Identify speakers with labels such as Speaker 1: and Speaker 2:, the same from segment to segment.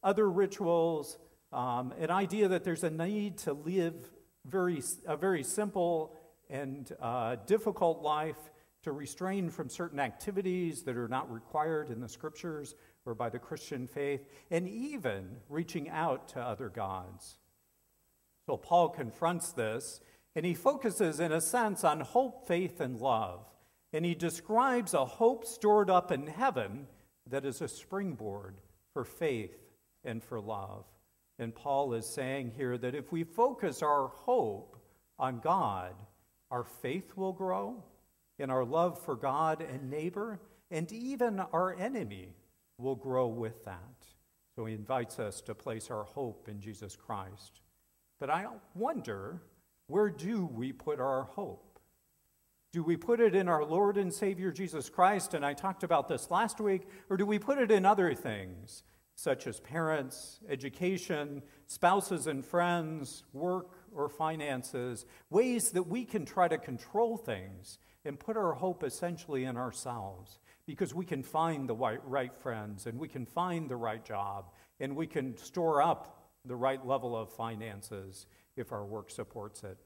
Speaker 1: other rituals, an idea that there's a need to live a very simple and difficult life, to restrain from certain activities that are not required in the scriptures or by the Christian faith, and even reaching out to other gods. So Paul confronts this, and he focuses, in a sense, on hope, faith, and love. And he describes a hope stored up in heaven that is a springboard for faith and for love. And Paul is saying here that if we focus our hope on God, our faith will grow, and our love for God and neighbor, and even our enemy will grow with that. So he invites us to place our hope in Jesus Christ. But I wonder, where do we put our hope? Do we put it in our Lord and Savior Jesus Christ, and I talked about this last week, or do we put it in other things, such as parents, education, spouses and friends, work or finances, ways that we can try to control things and put our hope essentially in ourselves, because we can find the right friends, and we can find the right job, and we can store up the right level of finances if our work supports it.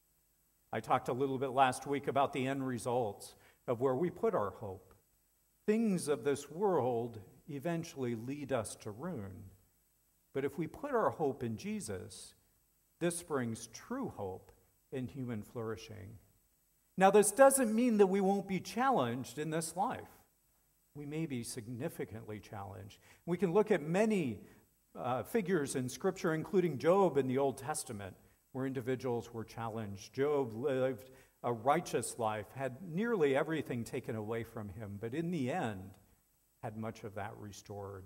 Speaker 1: I talked a little bit last week about the end results of where we put our hope. Things of this world eventually lead us to ruin. But if we put our hope in Jesus, this brings true hope and human flourishing. Now, this doesn't mean that we won't be challenged in this life. We may be significantly challenged. We can look at many figures in Scripture, including Job in the Old Testament, where individuals were challenged. Job lived a righteous life, had nearly everything taken away from him, but in the end, had much of that restored.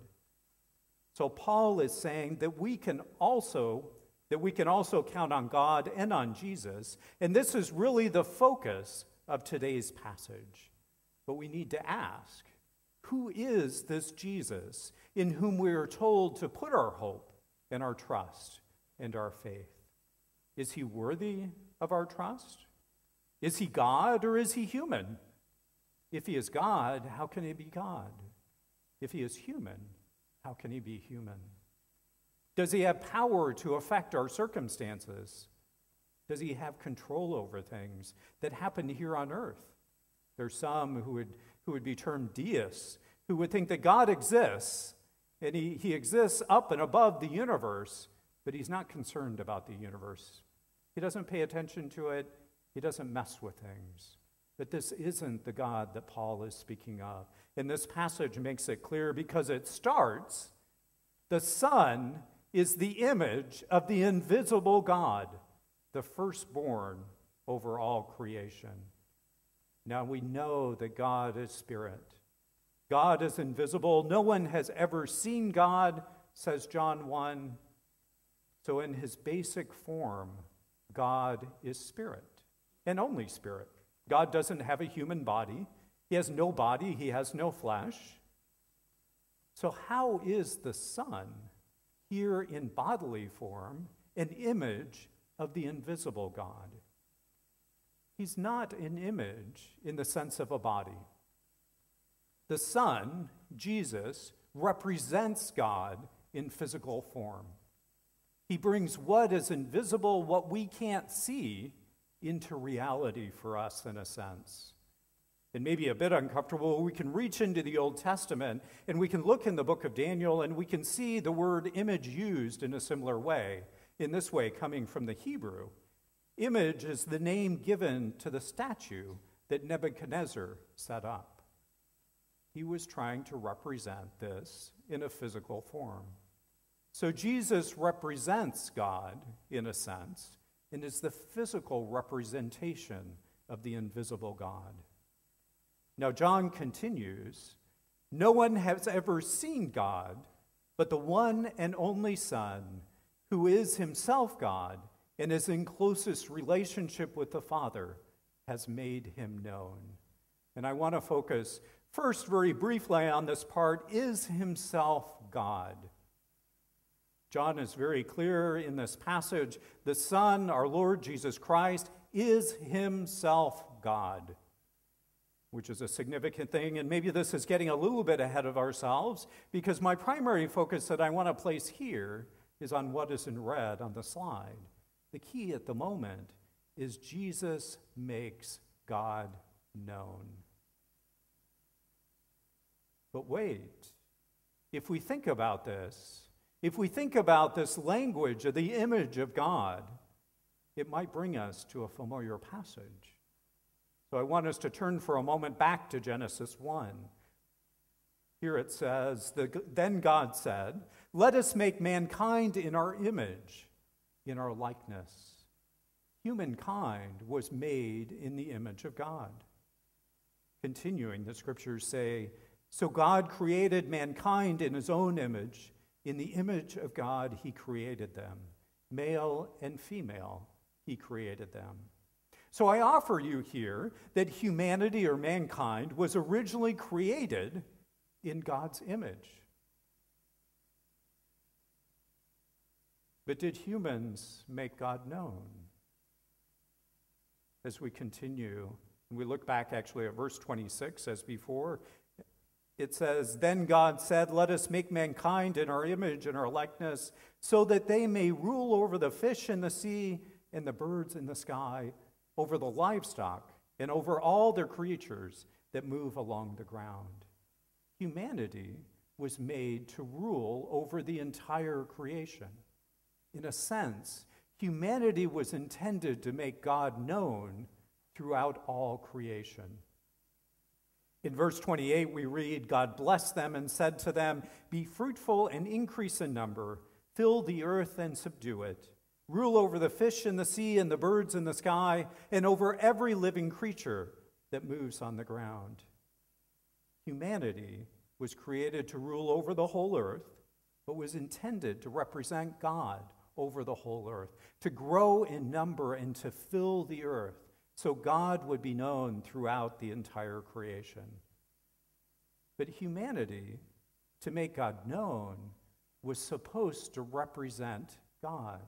Speaker 1: So Paul is saying that we can also count on God and on Jesus, and this is really the focus of today's passage. But we need to ask, who is this Jesus in whom we are told to put our hope and our trust and our faith? Is he worthy of our trust? Is he God or is he human? If he is God, how can he be God? If he is human, how can he be human? Does he have power to affect our circumstances? Does he have control over things that happen here on earth? There's some who would be termed deists, who would think that God exists, and he exists up and above the universe, but he's not concerned about the universe. He doesn't pay attention to it. He doesn't mess with things. But this isn't the God that Paul is speaking of. And this passage makes it clear because it starts, the Son is the image of the invisible God, the firstborn over all creation. Now we know that God is spirit. God is invisible. No one has ever seen God, says John 1. So in his basic form, God is spirit, and only spirit. God doesn't have a human body. He has no body. He has no flesh. So how is the Son, here in bodily form, an image of the invisible God? He's not an image in the sense of a body. The Son, Jesus, represents God in physical form. He brings what is invisible, what we can't see, into reality for us in a sense. It may be a bit uncomfortable. We can reach into the Old Testament and we can look in the book of Daniel and we can see the word image used in a similar way. In this way, coming from the Hebrew. Image is the name given to the statue that Nebuchadnezzar set up. He was trying to represent this in a physical form. So Jesus represents God, in a sense, and is the physical representation of the invisible God. Now, John continues, no one has ever seen God, but the one and only Son, who is himself God and is in closest relationship with the Father, has made him known. And I want to focus first very briefly on this part, is himself God? John is very clear in this passage. The Son, our Lord Jesus Christ, is himself God. which is a significant thing. And maybe this is getting a little bit ahead of ourselves, because my primary focus that I want to place here is on what is in red on the slide. The key at the moment is Jesus makes God known. But wait, if we think about this language of the image of God, it might bring us to a familiar passage. So I want us to turn for a moment back to Genesis 1. Here it says, "Then God said, 'Let us make mankind in our image, in our likeness.'" Humankind was made in the image of God. Continuing, the scriptures say, "So God created mankind in his own image. In the image of God he created them. Male and female he created them." So I offer you here that humanity or mankind was originally created in God's image. But did humans make God known? As we continue, and we look back actually at verse 26 as before, it says, "Then God said, 'Let us make mankind in our image and our likeness, so that they may rule over the fish in the sea and the birds in the sky, over the livestock, and over all their creatures that move along the ground.'" Humanity was made to rule over the entire creation. In a sense, humanity was intended to make God known throughout all creation. In verse 28, we read, "God blessed them and said to them, 'Be fruitful and increase in number, fill the earth and subdue it. Rule over the fish in the sea and the birds in the sky, and over every living creature that moves on the ground.'" Humanity was created to rule over the whole earth, but was intended to represent God over the whole earth, to grow in number and to fill the earth, so God would be known throughout the entire creation. But humanity, to make God known, was supposed to represent God.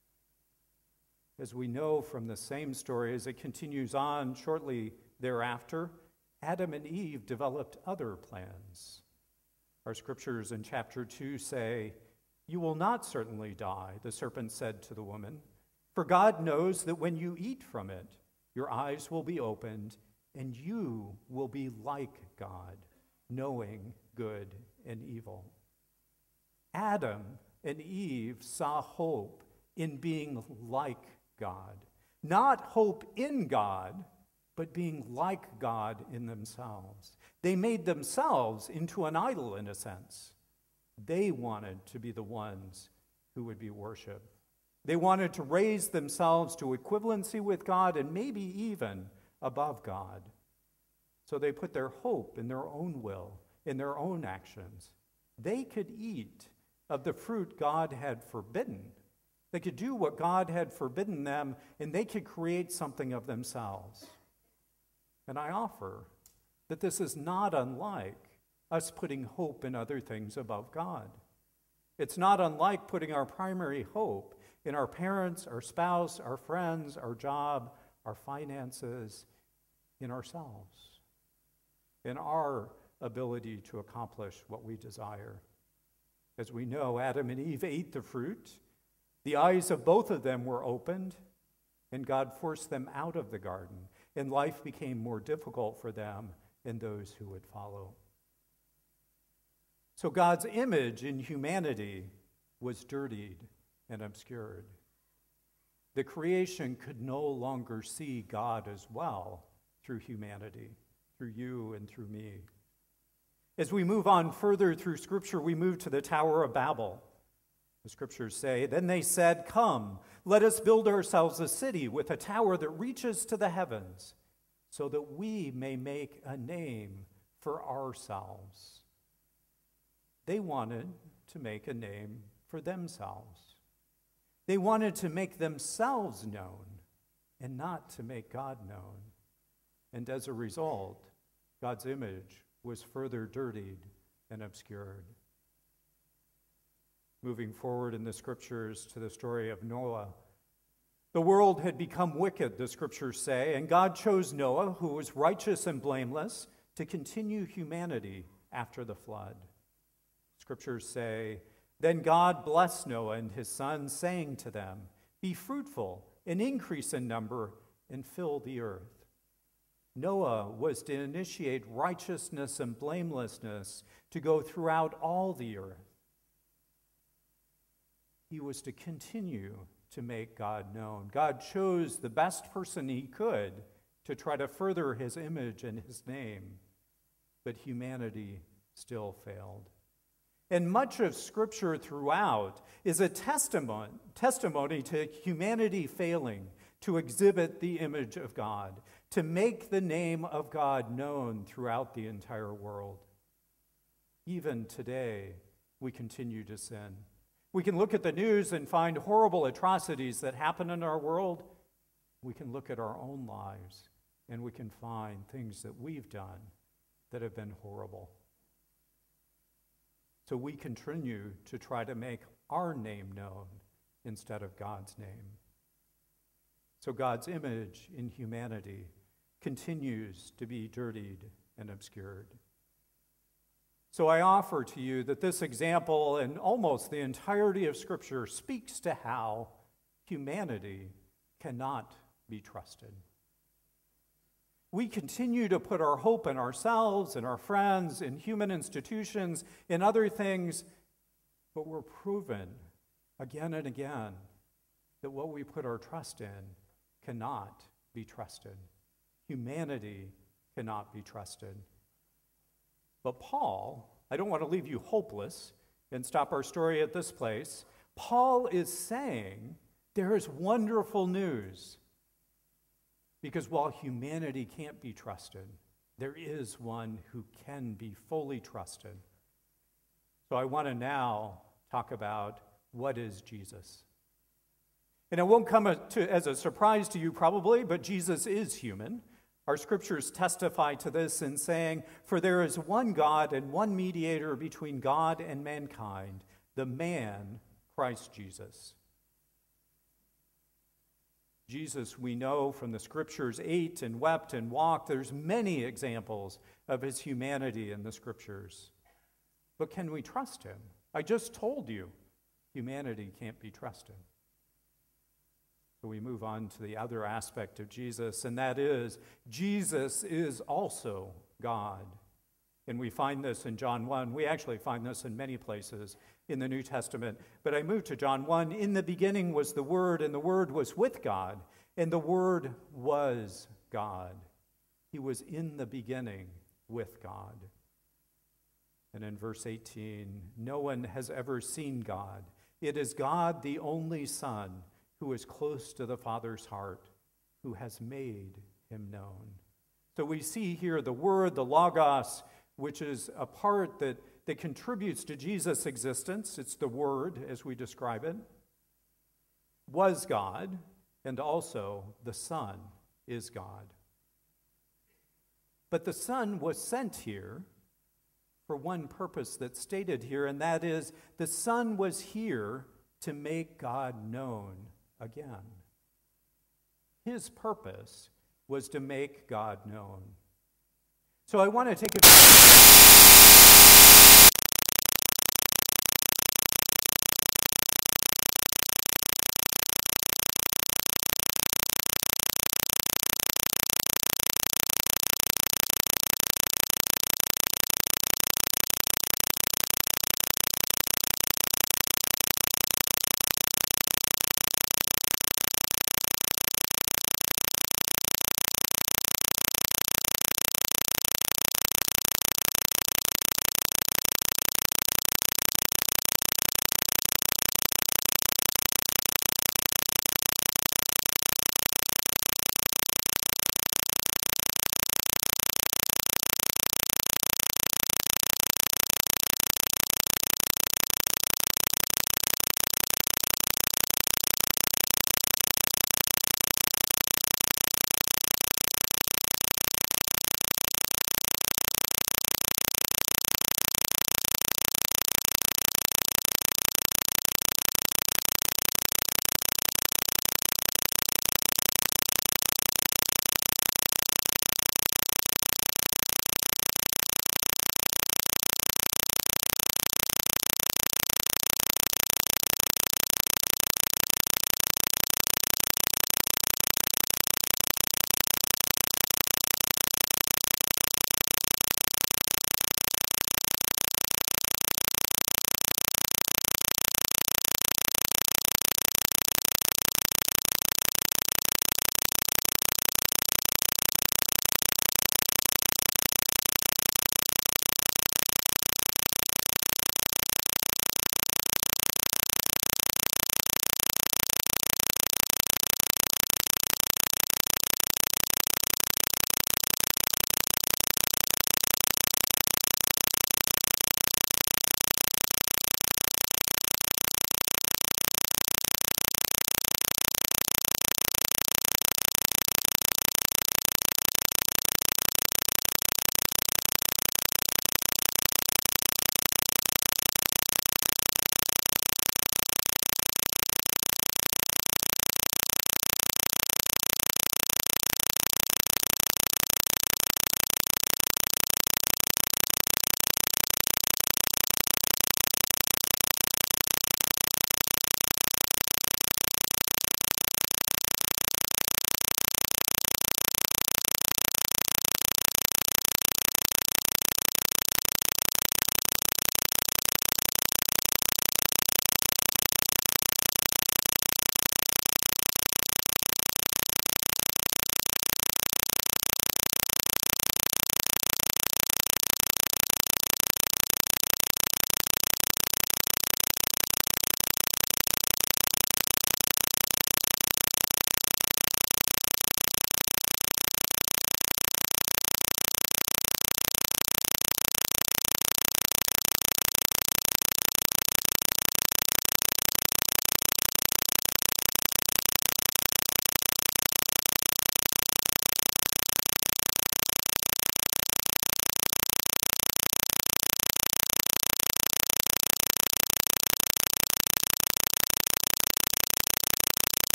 Speaker 1: As we know from the same story, as it continues on shortly thereafter, Adam and Eve developed other plans. Our scriptures in chapter 2 say, "You will not certainly die," the serpent said to the woman, "for God knows that when you eat from it, your eyes will be opened, and you will be like God, knowing good and evil." Adam and Eve saw hope in being like God. Not hope in God, but being like God in themselves. They made themselves into an idol in a sense. They wanted to be the ones who would be worshiped. They wanted to raise themselves to equivalency with God and maybe even above God. So they put their hope in their own will, in their own actions. They could eat of the fruit God had forbidden. They could do what God had forbidden them, and they could create something of themselves. And I offer that this is not unlike us putting hope in other things above God. It's not unlike putting our primary hope in our parents, our spouse, our friends, our job, our finances, in ourselves, in our ability to accomplish what we desire. As we know, Adam and Eve ate the fruit. The eyes of both of them were opened, and God forced them out of the garden, and life became more difficult for them and those who would follow. So God's image in humanity was dirtied and obscured. The creation could no longer see God as well through humanity, through you and through me. As we move on further through Scripture, we move to the Tower of Babel. The Scriptures say, "Then they said, 'Come, let us build ourselves a city with a tower that reaches to the heavens, so that we may make a name for ourselves.'" They wanted to make a name for themselves. They wanted to make themselves known and not to make God known. And as a result, God's image was further dirtied and obscured. Moving forward in the Scriptures to the story of Noah, The world had become wicked, the scriptures say, and God chose Noah, who was righteous and blameless, to continue humanity after the flood. Scriptures say, "Then God blessed Noah and his sons, saying to them, 'Be fruitful and increase in number and fill the earth.'" Noah was to initiate righteousness and blamelessness to go throughout all the earth. He was to continue to make God known. God chose the best person he could to try to further his image and his name, but humanity still failed. And much of Scripture throughout is a testimony to humanity failing to exhibit the image of God, to make the name of God known throughout the entire world. Even today, we continue to sin. We can look at the news and find horrible atrocities that happen in our world. We can look at our own lives and we can find things that we've done that have been horrible. So we continue to try to make our name known instead of God's name. So God's image in humanity continues to be dirtied and obscured. So I offer to you that this example and almost the entirety of Scripture speaks to how humanity cannot be trusted. We continue to put our hope in ourselves, in our friends, in human institutions, in other things, but we're proven again and again that what we put our trust in cannot be trusted. Humanity cannot be trusted. But Paul, I don't want to leave you hopeless and stop our story at this place. Paul is saying there is wonderful news. Because while humanity can't be trusted, there is one who can be fully trusted. So I want to now talk about what is Jesus. And it won't come as a surprise to you probably, but Jesus is human. Our scriptures testify to this in saying, "For there is one God and one mediator between God and mankind, the man, Christ Jesus." Jesus, we know from the scriptures, ate and wept and walked. There's many examples of his humanity in the scriptures. But can we trust him? I just told you, humanity can't be trusted. So we move on to the other aspect of Jesus, and that is, Jesus is also God. And we find this in John 1. We actually find this in many places in the New Testament. But I move to John 1. "In the beginning was the Word, and the Word was with God, and the Word was God." He was in the beginning with God. And in verse 18, "No one has ever seen God. It is God, the only Son, who is close to the Father's heart, who has made him known." So we see here the Word, the Logos, which is a part that contributes to Jesus' existence. It's the Word, as we describe it, was God, and also the Son is God. But the Son was sent here for one purpose that's stated here, and that is the Son was here to make God known again. His purpose was to make God known. So I want to take a